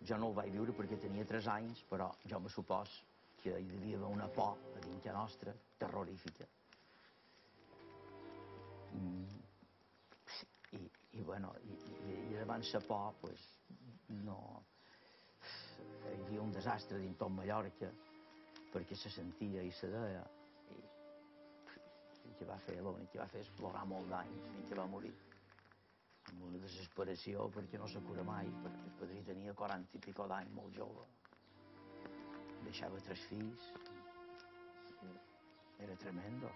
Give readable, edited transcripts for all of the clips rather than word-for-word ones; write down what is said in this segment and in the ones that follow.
Jo no el vaig viure perquè tenia 3 anys, però jo me supos que hi devia haver una por a dintre nostra, terrorífica. I davant la por, no... Hi havia un desastre dins tot Mallorca, perquè se sentia i se deia, i l'únic que va fer és plorar molt d'anys fins que va morir. Amb una desesperació perquè no se cura mai, perquè el padrí tenia 40 i pico d'anys, molt jove. Deixava 3 fills. Era tremendo.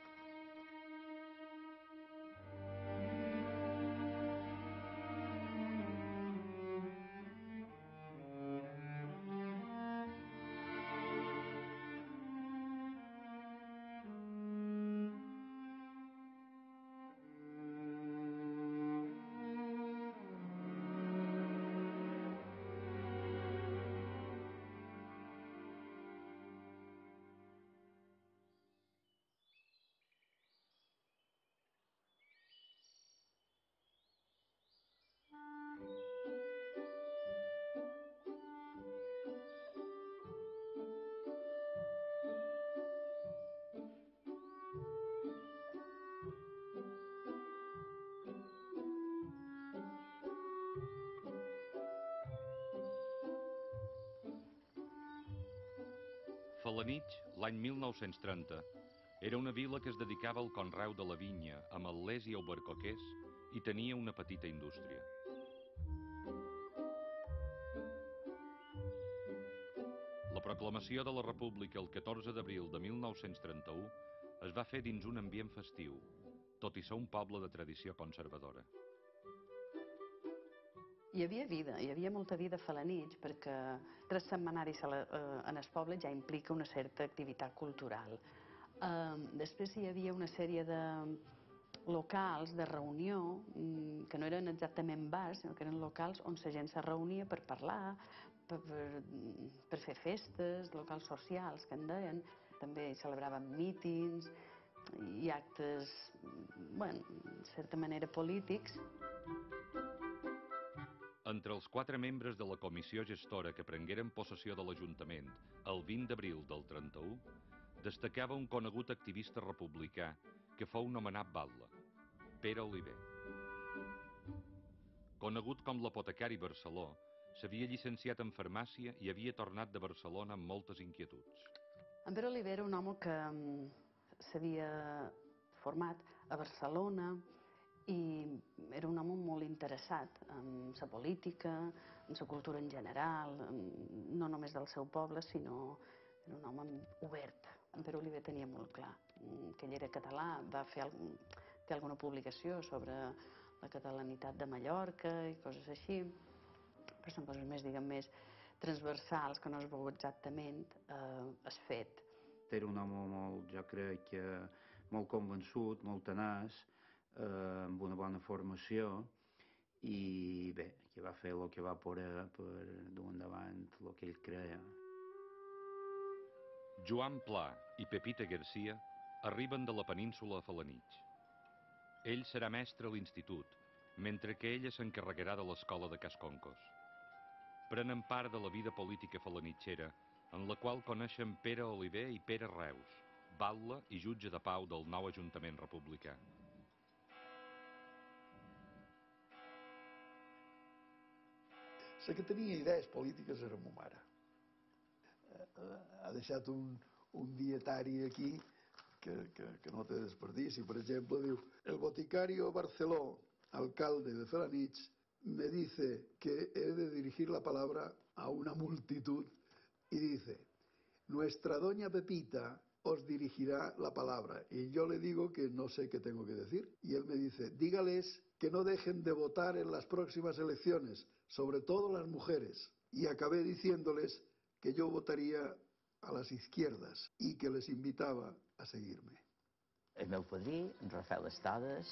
Felanitx, l'any 1930, era una vila que es dedicava al conreu de la vinya, ametllers i albercoquers, i tenia una petita indústria. La proclamació de la República el 14 d'abril de 1931 es va fer dins un ambient festiu, tot i ser un poble de tradició conservadora. Hi havia vida, hi havia molta vida a Felanitx, perquè 3 setmanaris en el poble ja implica una certa activitat cultural. Després hi havia una sèrie de locals de reunió, que no eren exactament bars, sinó que eren locals on la gent se reunia per parlar, per fer festes, locals socials, que en deien. També celebraven mítings i actes, bueno, de certa manera polítics. Entre els 4 membres de la comissió gestora que prengueren possessió de l'Ajuntament el 20 d'abril del 31, destacava un conegut activista republicà que fou nomenat batlle, Pere Oliver. Conegut com l'apotecari Barceló, s'havia llicenciat en farmàcia i havia tornat de Barcelona amb moltes inquietuds. En Pere Oliver era un home que s'havia format a Barcelona, i era un home molt interessat en la política, en la cultura en general, no només del seu poble, sinó era un home obert. En Pere Oliver tenia molt clar que ell era català, té alguna publicació sobre la catalanitat de Mallorca i coses així, però són coses més, diguem, més transversals, que no es veu exactament el fet. Era un home molt, jo crec que molt convençut, molt tenaç, amb una bona formació, i bé, que va fer el que va poder per dur endavant el que ell creia. Joan Pla i Pepita Garcia arriben de la península a Felanitx. Ell serà mestre a l'institut, mentre que ella s'encarregarà de l'escola de Casconcos. Prenen part de la vida política felanitxera, en la qual coneixen Pere Oliver i Pere Reus, batlle i jutge de pau del nou Ajuntament republicà. La que tenia idees polítiques era ma mare. Ha deixat un dietari aquí que no té desperdici. Per exemple, diu: el boticario Barceló, alcalde de Felanitx, me dice que he de dirigir la palabra a una multitud y dice: nuestra doña Pepita os dirigirá la palabra. Y yo le digo que no sé qué tengo que decir. Y él me dice: dígales que no dejen de votar en las próximas elecciones, sobre todo las mujeres. Y acabé diciéndoles que yo votaría a las izquierdas y que les invitaba a seguirme. El meu padrí, en Rafael Estades,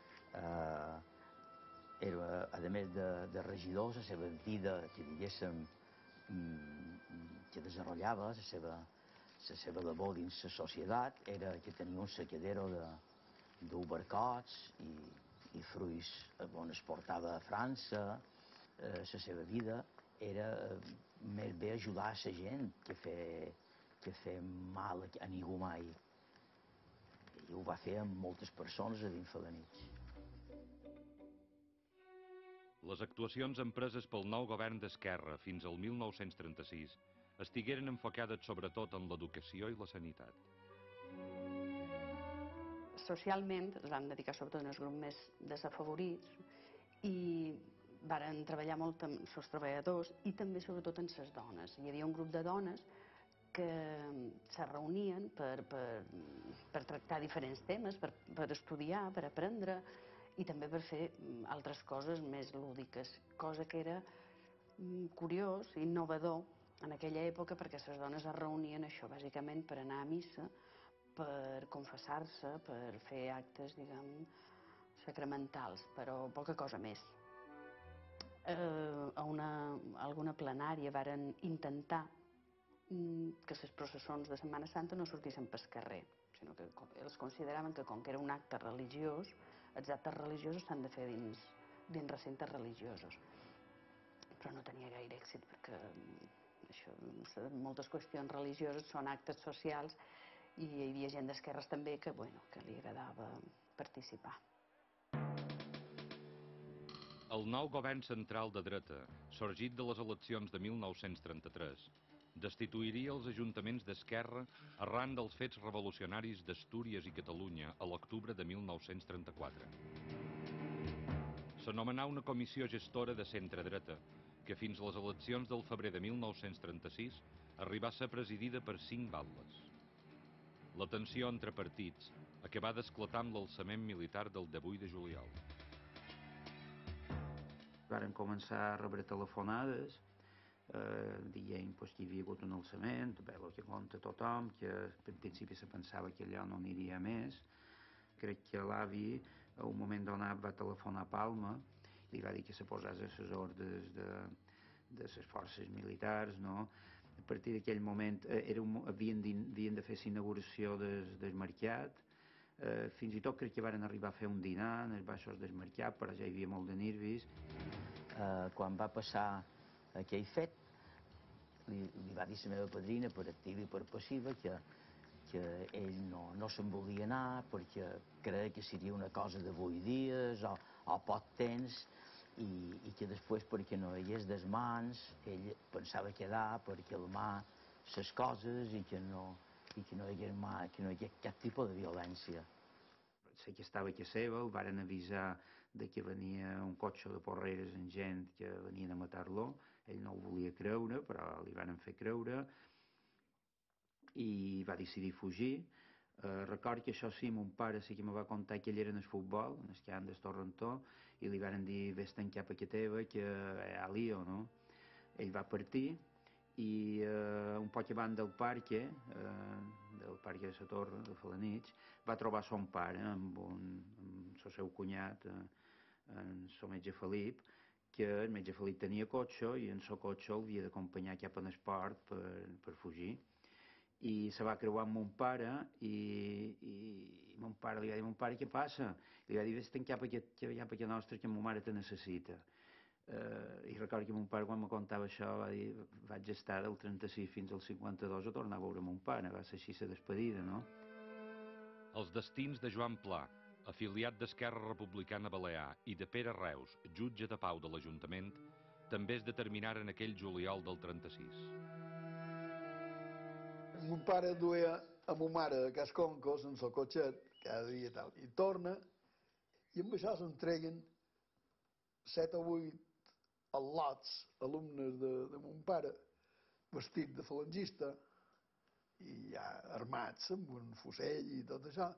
era, a més de regidor, la seva vida, que diguéssim, que desenvolupava, la seva labor dins la societat, era que tenia un saquedero d'ubercots i fruits on es portava a França. La seva vida era més bé ajudar la gent que fer mal a ningú mai. I ho va fer amb moltes persones a dins Felanitx. Les actuacions empreses pel nou govern d'Esquerra fins al 1936 estigueren enfocades sobretot en l'educació i la sanitat. Socialment es van dedicar sobretot als grups més desafavorits i varen treballar molt amb els treballadors i també sobretot amb les dones. Hi havia un grup de dones que se reunien per tractar diferents temes, per estudiar, per aprendre i també per fer altres coses més lúdiques, cosa que era curiós, innovador en aquella època perquè les dones es reunien això bàsicament per anar a missa, per confessar-se, per fer actes, diguem, sacramentals, però poca cosa més. A alguna plenària varen intentar que les processons de Setmana Santa no sortissin pel carrer, sinó que ells consideraven que com que era un acte religiós, els actes religiosos s'han de fer dins recintes religiosos. Però no tenia gaire èxit perquè moltes qüestions religioses són actes socials i hi havia gent d'esquerres també que li agradava participar. El nou govern central de dreta, sorgit de les eleccions de 1933, destituiria els ajuntaments d'Esquerra arran dels fets revolucionaris d'Astúries i Catalunya a l'octubre de 1934. S'anomenà una comissió gestora de centre-dreta, que fins a les eleccions del febrer de 1936 arribà a ser presidida per 5 batlles. La tensió entre partits acabà d'esclatar amb l'alçament militar del 18 de juliol. Varen començar a rebre telefonades dient que hi havia hagut un alçament, el que conta tothom, que en principi se pensava que allò no aniria més. Crec que l'avi, a un moment donat, va telefonar a Palma i li va dir que se posés a les ordres de les forces militars, no? A partir d'aquell moment havien de fer l'inauguració del mercat, fins i tot crec que varen arribar a fer un dinar en els baixos del mercat, però ja hi havia molt de nervis. Quan va passar aquell fet, li va dir la meva padrina per activa i per passiva que ell no se'n volia anar perquè creia que seria una cosa de 8 dies o poc temps i que després perquè no hi hagués desmans ell pensava quedar per calmar les coses i que no hi hagués cap tipus de violència. Sé que estava a casa seva, el varen avisar que venia un cotxe de porreres amb gent que venien a matar-lo. Ell no ho volia creure, però li varen fer creure i va decidir fugir. Record que això sí, mon pare sí que me va contar que ell era en el futbol, en el camp del Torrentó, i li varen dir vés-te'n cap a casa teva que hi ha lío, no? Ell va partir i un poc abans del parque de la Torre, de Felanitx, va trobar son pare amb el seu cunyat, el metge Felip, que el metge Felip tenia cotxe i en el cotxe el havia d'acompanyar cap en esport per fugir. I se va creuar amb mon pare i mon pare li va dir, mon pare, què passa? Li va dir, vés-te'n cap a casa nostra que ma mare te necessita. I recordo que mon pare quan me contava això va dir, vaig estar del 36 fins al 52 a tornar a veure mon pare, va ser així la despedida, no? Els destins de Joan Pla, afiliat d'Esquerra Republicana Balear, i de Pere Reus, jutge de pau de l'Ajuntament, també es determinaren aquell juliol del 36. Mon pare duia a ma mare a Casconcos en el cotxet, cada dia i tal, i torna, i amb això s'entreguen 7 o 8 al·lots, alumnes de mon pare, vestit de falangista, i ja armats amb un fusell i tot això.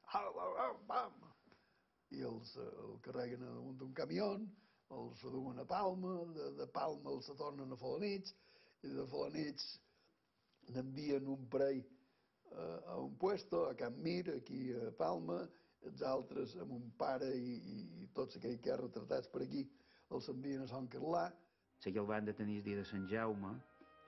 I el carreguen damunt d'un camió, els duen a Palma, de Palma els tornen a Felanitx, i de Felanitx n'envien un parell a un puesto, a Can Mir, aquí a Palma, els altres a mon pare i tots aquells que ha retratats per aquí els envien a Sant Carlà. Sé que el van detenir el dia de Sant Jaume,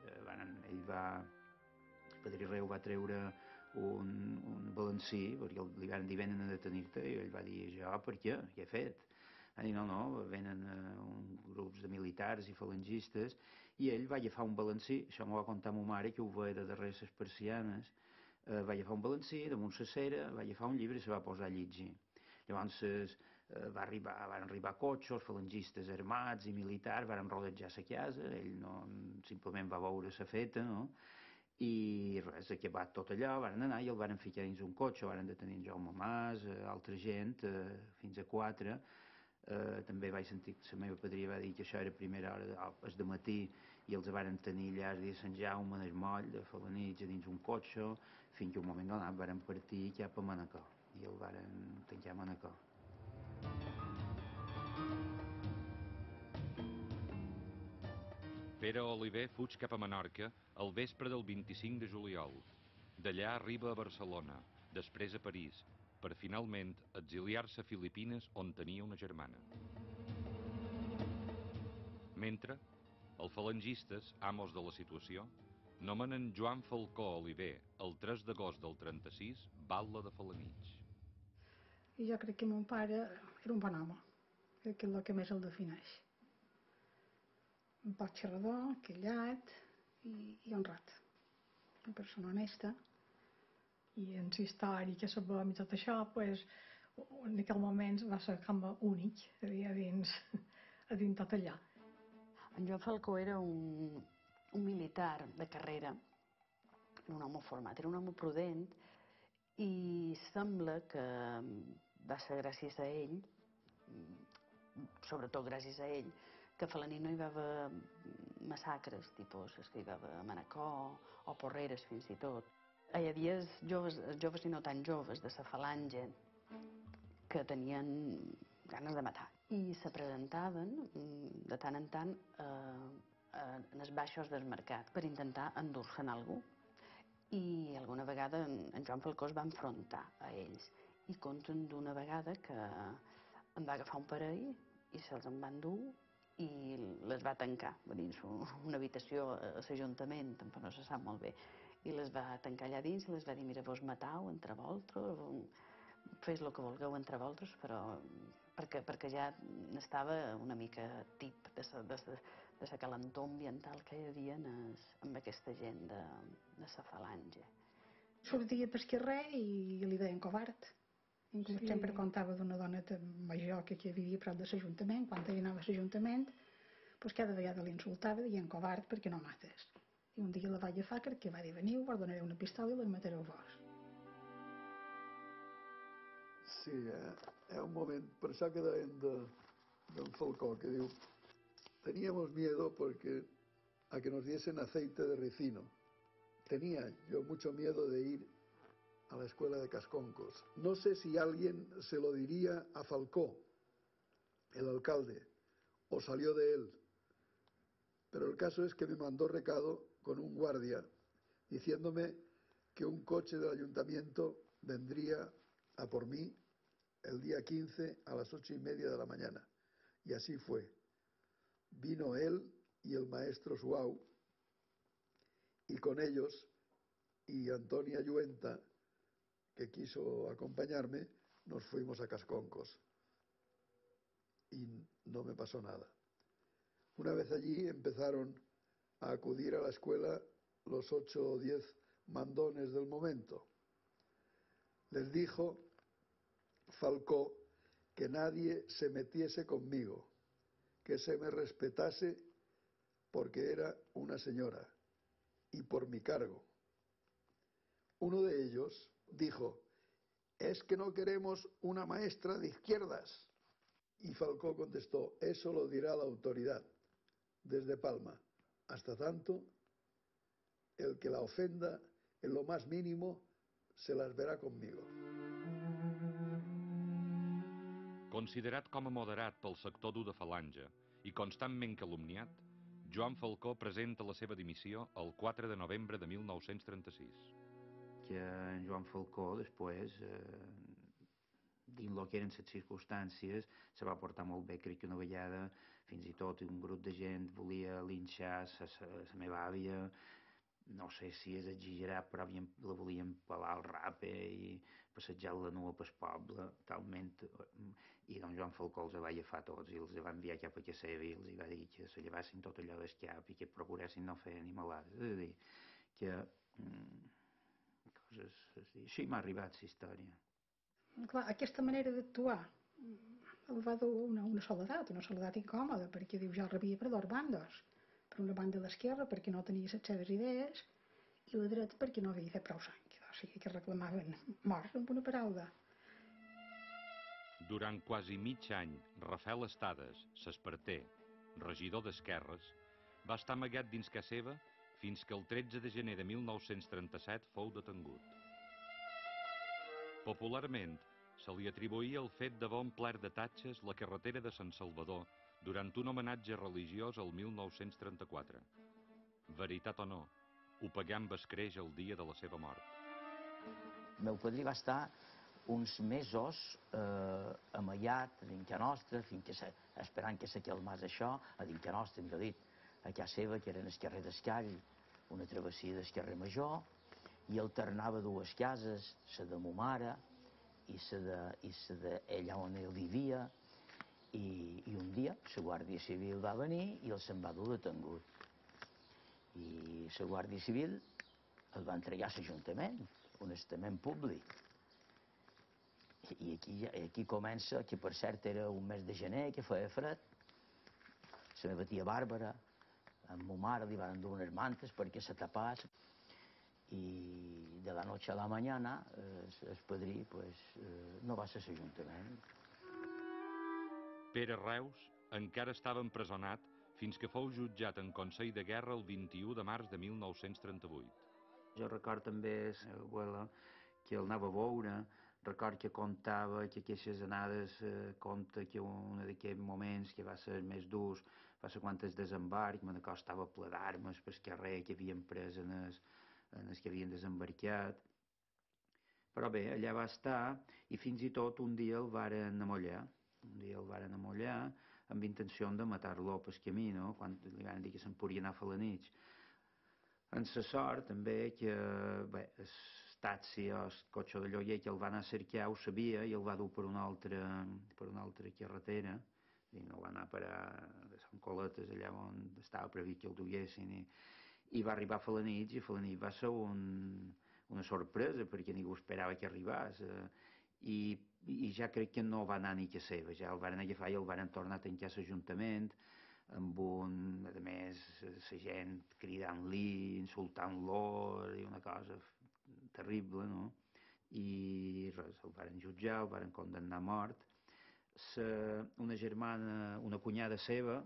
el padrí Reu va treure un balancí, perquè li van dir venen a detenir-te, i ell va dir, jo per què? Què he fet? Va dir, no, venen grups de militars i falangistes i ell va agafar un balancí, això m'ho va contar ma mare, que ho veia de darrere les persianes, va agafar un balancí damunt la cera, va agafar un llibre i se va posar a llegir. Llavors van arribar cotxos, falangistes armats i militars, van rodejar la casa, ell no, simplement va veure la feta, no? I res, acabat tot allò, van anar i el van ficar dins un cotxe, van detenir en Jaume Mas, altra gent, fins a 4. També vaig sentir que la meva padria va dir que això era a primera hora, el matí, i els van tenir allà a Sant Jaume, del moll, de Falanitx, dins un cotxe, fins que un moment donat van partir cap a Manacor, i el van tancar a Manacor. Pere Oliver fuig cap a Menorca al vespre del 25 de juliol. D'allà arriba a Barcelona, després a París, per finalment exiliar-se a Filipines on tenia una germana. Mentre, els falangistes, amos de la situació, nomenen Joan Falcó Oliver el 3 d'agost del 36 batlle de Felanitx. I jo crec que mon pare era un bon home, crec que és el que més el defineix. Un poc xerrador, callat i honrat. Una persona honesta. I en la història que sabem i tot això, pues, en aquell moment va ser com únic a dins tot allò. En Joan Falcó era un militar de carrera, un home format, era un home prudent i sembla que va ser gràcies a ell, sobretot gràcies a ell, que a Felanitx no hi va haver massacres, tipus els que hi va haver a Manacor o Porreres fins i tot. Hi havia joves i no tan joves de la falange que tenien ganes de matar i se presentaven de tant en tant en els baixos del mercat per intentar endur-se'n algú. I alguna vegada en Joan Falcó es va enfrontar a ells i conten d'una vegada que en va agafar un parell i se'ls en va endur i les va tancar dins una habitació a l'Ajuntament, tampoc no se sap molt bé, i les va tancar allà dins i les va dir, mira, vos matau entre vosaltres, fes el que vulgueu entre vosaltres, però perquè ja n'estava una mica tip de la calentor ambiental que hi havia amb aquesta gent de la falange. Sortia per carrer i li deien covard. Inclús sempre contava d'una dona major que vivia a prop de l'Ajuntament, quan ella anava a l'Ajuntament, doncs cada vegada l'insultava dient covard perquè no mates. I un dia la va agafar perquè va dir, veniu, vos donaré una pistola i les matareu vos. Sí, hi ha un moment, per això que deien d'en Falcó, que diu, teníamos miedo porque a que nos diesen aceite de ricino. Tenía yo mucho miedo de ir a la escuela de Casconcos. No sé si alguien se lo diría a Falcó, el alcalde, o salió de él, pero el caso es que me mandó recado con un guardia diciéndome que un coche del ayuntamiento vendría a por mí el día 15 a las 8:30 de la mañana. Y así fue. Vino él y el maestro Suau, y con ellos y Antonia Lluenta, que quiso acompañarme, nos fuimos a Casconcos. Y no me pasó nada. Una vez allí empezaron a acudir a la escuela los 8 o 10 mandones del momento. Les dijo Falcó que nadie se metiese conmigo, que se me respetase porque era una señora y por mi cargo. Uno de ellos dijo, es que no queremos una maestra de izquierdas. Y Falcó contestó, eso lo dirá la autoridad, desde Palma. Hasta tanto, el que la ofenda en lo más mínimo se las verá conmigo. Considerat com a moderat pel sector dur de Falange i constantment calumniat, Joan Falcó presenta la seva dimissió el 4 de novembre de 1936. Que en Joan Falcó, després, dins el que eren les circumstàncies, se va portar molt bé. Crec que una vegada, fins i tot un grup de gent volia linxar la meva àvia, no sé si és exagerat, però la volien pelar al rape i passejar-la nua pel poble, talment, i doncs Joan Falcó els va agafar tots i els va enviar cap a casa seva i els va dir que se llevassin tot allò del cap i que procuressin no fer animalades. És a dir, que coses així. Així m'ha arribat la història. Clar, aquesta manera d'actuar el va dur una soledat incòmoda, perquè diu, ja rebia per dos bandos. Per una banda l'esquerra, perquè no tenia les seves idees, i la dreta perquè no havia fet prou sang. O sigui que reclamaven mort, amb una paraula. Durant quasi mig any, Rafael Estades, s'esparter, regidor d'Esquerres, va estar amagat dins casa seva fins que el 13 de gener de 1937 fou detengut. Popularment, se li atribuïa el fet d'haver omplert de tatxes la carretera de Sant Salvador durant un homenatge religiós al 1934. Veritat o no, ho paguem escreix el dia de la seva mort. El meu padrí va estar uns mesos amaiat a dintre nostra, esperant que s'acalmés això, a dintre nostra, millor dit, a casa seva, que era en el carrer d'Escall, una travessia del carrer Major, i alternava dues cases, la de ma mare i la d'allà on ell vivia, i un dia la Guàrdia Civil va venir i el se'n va dur detengut. I la Guàrdia Civil el va entregar a l'Ajuntament, un estament públic. I aquí comença, que per cert era un mes de gener, que feia fred. La meva tia Bàrbara, amb ma mare li van dur unes mantes perquè se tapàs. I de la noche a la mañana el padrí no va ser a l'Ajuntament. Pere Reus encara estava empresonat fins que fou jutjat en Consell de Guerra el 21 de març de 1938. Jo record també l'abuela que el anava a veure, record que contava que aquestes anades compta que un d'aquells moments que va ser més durs va ser quan el desembarc, me'n acostava ple d'armes pel carrer que havien pres en els que havien desembarcat. Però bé, allà va estar i fins i tot un dia el varen amollar. Un dia el varen amollar amb intenció de matar-lo pel camí, no? Quan li van dir que se'n podia anar a Felanitx. En la sort també que bé, el taxi o el cotxe de lloguer que el va anar a cercar ho sabia i el va dur per una altra carretera i no va anar a parar a Sant Coletes, allà on estava previst que el duguessin, i va arribar a Felanitx, i Felanitx va ser una sorpresa perquè ningú esperava que arribés, i ja crec que no va anar ni que seva, ja el van agafar i el van tornar a tancar a l'Ajuntament, amb a més, la gent cridant-li, insultant-lo, i una cosa terrible, no? I res, el varen jutjar, el varen condemnar a mort. Una germana, una cunyada seva,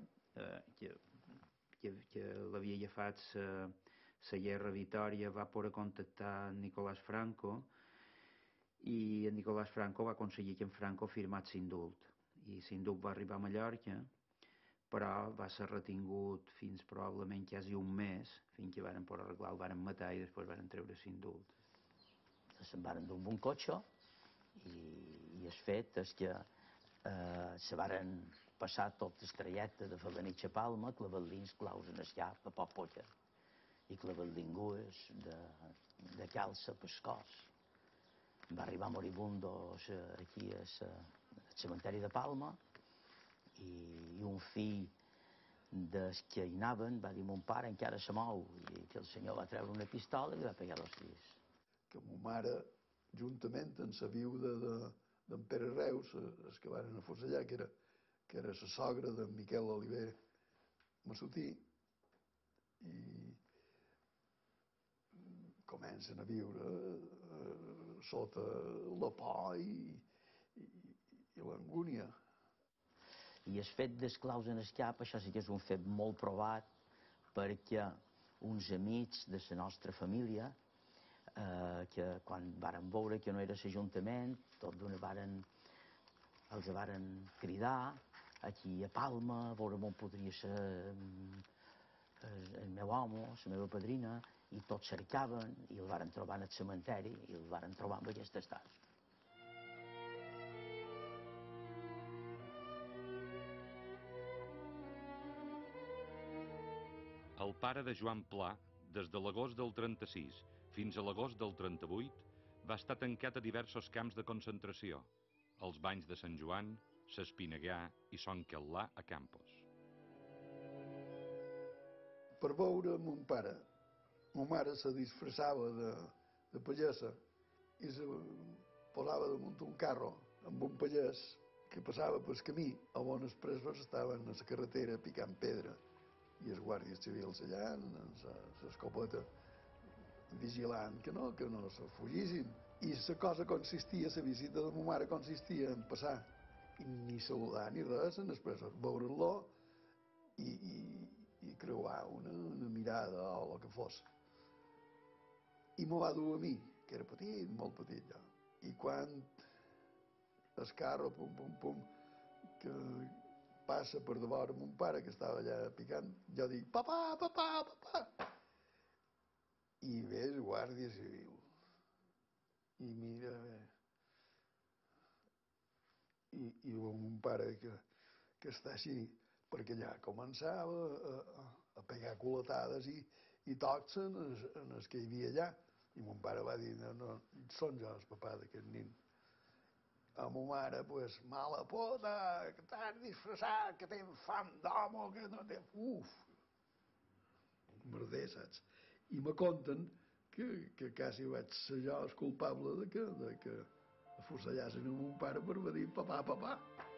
que l'havia agafat la guerra Vitòria, va poder contactar amb Nicolás Franco, i en Nicolás Franco va aconseguir que en Franco firmés l'indult, i l'indult va arribar a Mallorca, però va ser retingut fins probablement quasi un mes, fins que varen poder arreglar, el varen matar i després varen treure l'indult. Se'n varen dur amb un cotxe i el fet és que se varen passar tot el trajecte de Felanitx a Palma clavant-li claus en el cap a poc potxa i clavant-li de calça pel cos. Va arribar moribundo aquí al cementeri de Palma i un fill dels que hi anaven va dir: mon pare encara se mou, i que el senyor va treure una pistola i li va pegar 2 tirs. Que ma mare, juntament amb la viuda d'en Pere Reus, els que van afusellar, que era la sogra d'en Miquel Oliver Massutí, i comencen a viure sota la por i l'angúnia. I el fet d'esclaus en el cap, això sí que és un fet molt provat, perquè uns amics de la nostra família, que quan varen veure que no era l'Ajuntament, tot d'una els varen cridar aquí a Palma, a veure on podria ser el meu home, la meva padrina, i tots cercaven i el varen trobar en el cementeri i el varen trobar amb aquest estat. El pare de Joan Pla, Des de l'agost del 36 fins a l'agost del 38 va estar tancat a diversos camps de concentració, els banys de Sant Joan, s'Espinegà i Son Quellà a Campos. Per veure mon pare, ma mare se disfressava de pallassa i se posava damunt un carro amb un pallès que passava pel camí on els presos estaven a la carretera picant pedra i els guàrdies civils allà amb l'escopeta vigilant que no se fugissin. I la cosa consistia, la visita de ma mare consistia en passar i ni saludar ni res en els presos, veure-lo i creuar una mirada o el que fos. I me va dur a mi, que era petit, molt petit ja. I quan el carro, pum, pum, pum, que passa per davant de mon pare, que estava allà picant, jo dic, papà, papà, papà. I ve el guàrdia civil. I mira, i veu mon pare que està així, perquè ja començava a pegar culatades i tocs en els que hi havia allà. I mon pare va dir, no, són jo el papà d'aquest nin. A ma mare, pues, mala puta, que t'has disfressat, que tens fam d'home, que no té... Uf! Merder, saps? I me conten que quasi vaig ser jo el culpable de que afusellassin a mon pare per dir papà, papà.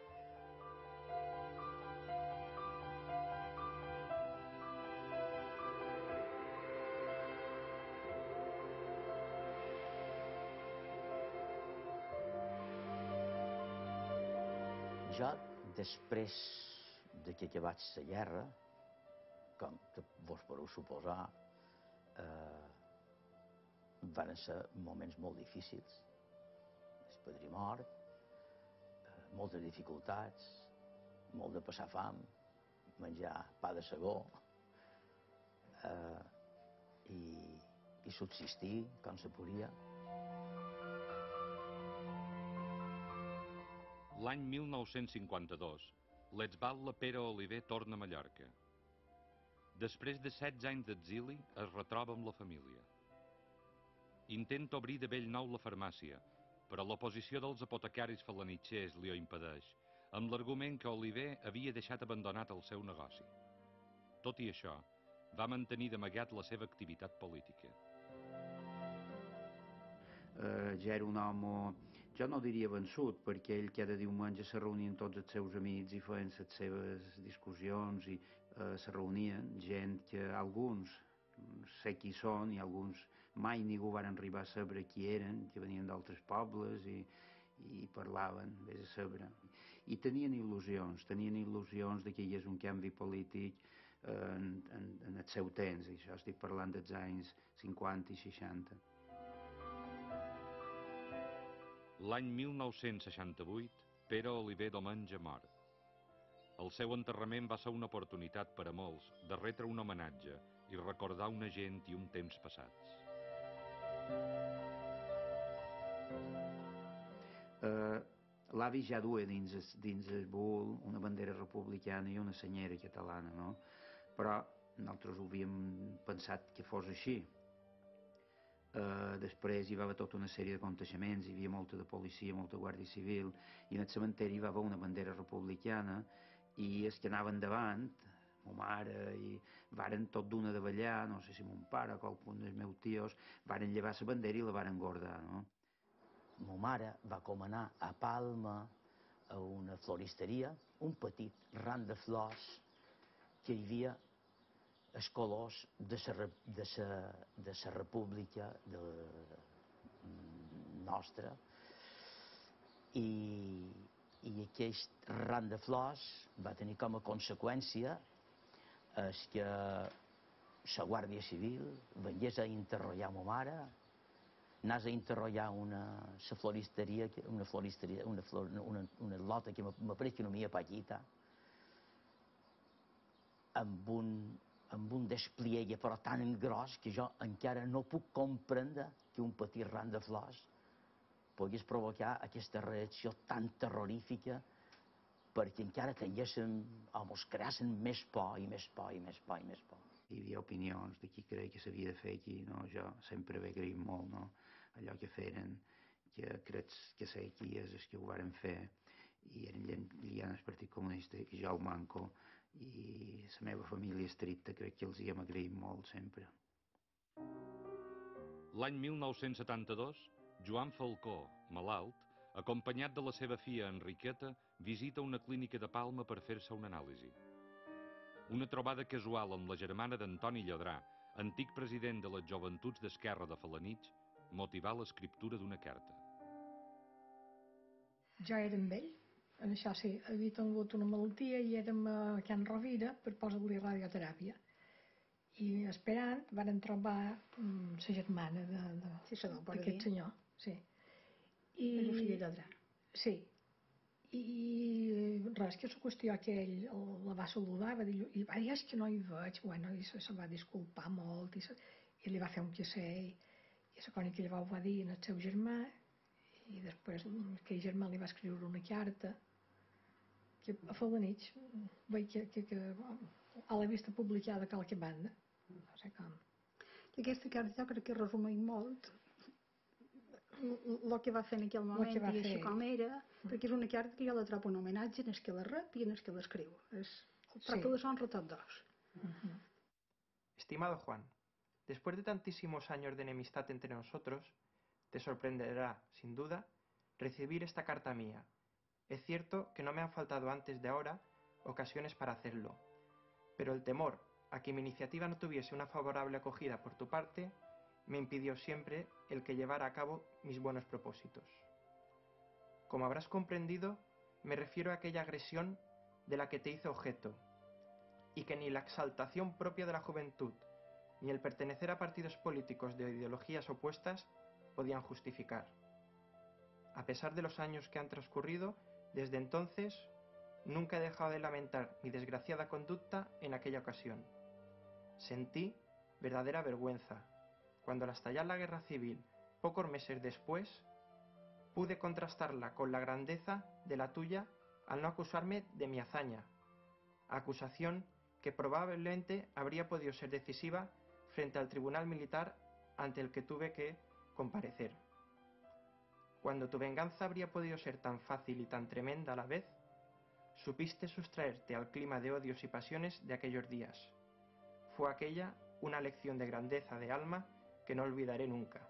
Jo, després que acabat la guerra, com que vos podeu suposar, van ser moments molt difícils. El padrí mort, moltes dificultats, molt de passar fam, menjar pa de segó i subsistir com se podia. L'any 1952, l'exbatlle Pere Oliver torna a Mallorca. Després de 16 anys d'exili, es retroba amb la família. Intenta obrir de bell nou la farmàcia, però l'oposició dels apotecaris falanitxers li ho impedeix, amb l'argument que Oliver havia deixat abandonat el seu negoci. Tot i això, va mantenir d'amagat la seva activitat política. Ja era un home, jo no diria vençut, perquè ell cada diumenge se reunien tots els seus amics i feien les seves discussions i se reunien gent que alguns sé qui són i alguns mai ningú van arribar a saber qui eren, que venien d'altres pobles i parlaven, vés a saber. I tenien il·lusions de que hi hagués un canvi polític en el seu temps, i això estic parlant dels anys 50 i 60. L'any 1968, Pere Oliver Domenge mor. El seu enterrament va ser una oportunitat per a molts de retre un homenatge i recordar una gent i un temps passats. L'avi ja duia dins el bul una bandera republicana i una senyera catalana, no? Però nosaltres ho havíem pensat que fos així. Després hi va haver tota una sèrie d'aconteixements, hi havia molta de policia, molta guàrdia civil, i en el cementeri hi va haver una bandera republicana i els que anaven davant, ma mare, i varen tot d'una de ballar, no sé si mon pare o qualcun dels meus tios, varen llevar la bandera i la varen guardar, no? Ma mare va comanar a Palma, a una floristeria, un petit ram de flors que hi havia els colors de la república nostra i aquest ram de flors va tenir com a conseqüència que la Guàrdia Civil vengués a interrogar ma mare, anés a interrogar una floristeria, una lota que m'apareix que no m'hi ha paquita, amb un despliegue però tan gros que jo encara no puc comprendre que un petit ram de flors pogués provocar aquesta reacció tan terrorífica perquè encara tinguéssim o mos creassen més por i més por i més por i més por. Hi havia opinions de qui creia que s'havia de fer aquí, no? Jo sempre he agraït molt, no? Allò que feren, que crec que sé qui és els que ho varen fer, i eren lliant el Partit Comunista i jo ho manco, i la meva família estricta crec que els hi hem agraït molt sempre. L'any 1972, Joan Falcó, malalt, acompanyat de la seva filla Enriqueta, visita una clínica de Palma per fer-se una anàlisi. Una trobada casual amb la germana d'Antoni Lladrà, antic president de les Joventuts d'Esquerra de Felanitx, motivà l'escriptura d'una carta. Jo era amb ell, en això sí, havia tingut una malaltia i érem a Can Rovira per posar-li radioteràpia. I esperant varen trobar la germana d'aquest senyor. Sí. I la filla Lladrà. Sí. I res, que és la qüestió que ell la va saludar, va dir, i va dir, és que no hi veig, bueno, i se va disculpar molt, i li va fer un quissé, i la cosa que ell va dir al seu germà, i després aquell germà li va escriure una carta, que a Felanitx veig que a la vista publicada a qualque banda, no sé com. Aquesta carta jo crec que resumeix molt el que va fer en aquell moment i això com era, perquè és una carta que jo la trobo un homenatge en el que la rep i en el que l'escriu. Tracta de honra tots dos. Estimado Juan, después de tantísimos años de enemistad entre nosotros, te sorprenderá, sin duda, recibir esta carta mía. Es cierto que no me han faltado antes de ahora ocasiones para hacerlo, pero el temor a que mi iniciativa no tuviese una favorable acogida por tu parte me impidió siempre el que llevara a cabo mis buenos propósitos. Como habrás comprendido, me refiero a aquella agresión de la que te hice objeto, y que ni la exaltación propia de la juventud, ni el pertenecer a partidos políticos de ideologías opuestas podían justificar. A pesar de los años que han transcurrido, desde entonces nunca he dejado de lamentar mi desgraciada conducta en aquella ocasión. Sentí verdadera vergüenza cuando al estallar la guerra civil, pocos meses después, pude contrastarla con la grandeza de la tuya al no acusarme de mi hazaña, acusación que probablemente habría podido ser decisiva frente al tribunal militar ante el que tuve que comparecer. Cuando tu venganza habría podido ser tan fácil y tan tremenda a la vez, supiste sustraerte al clima de odios y pasiones de aquellos días. Fue aquella una lección de grandeza de alma que no olvidaré nunca.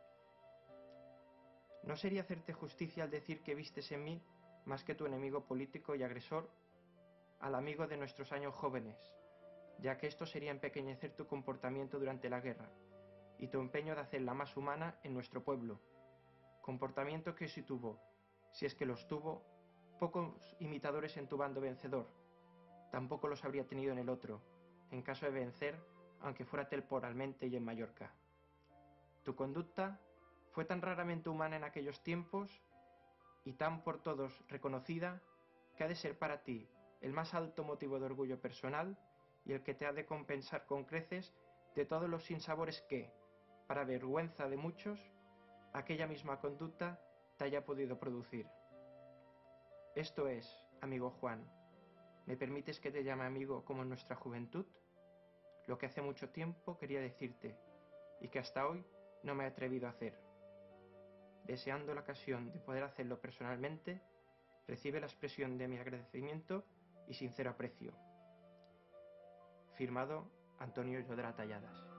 No sería hacerte justicia al decir que vistes en mí, más que tu enemigo político y agresor, al amigo de nuestros años jóvenes, ya que esto sería empequeñecer tu comportamiento durante la guerra y tu empeño de hacerla más humana en nuestro pueblo, comportamiento que sí tuvo, si es que los tuvo, pocos imitadores en tu bando vencedor, tampoco los habría tenido en el otro, en caso de vencer, aunque fuera temporalmente y en Mallorca. Tu conducta fue tan raramente humana en aquellos tiempos y tan por todos reconocida que ha de ser para ti el más alto motivo de orgullo personal y el que te ha de compensar con creces de todos los sinsabores que, para vergüenza de muchos, aquella misma conducta te haya podido producir. Esto es, amigo Juan, ¿me permites que te llame amigo como en nuestra juventud? Lo que hace mucho tiempo quería decirte y que hasta hoy no me he atrevido a hacer. Deseando la ocasión de poder hacerlo personalmente, recibe la expresión de mi agradecimiento y sincero aprecio. Firmado Antonio Lladrà Talladas.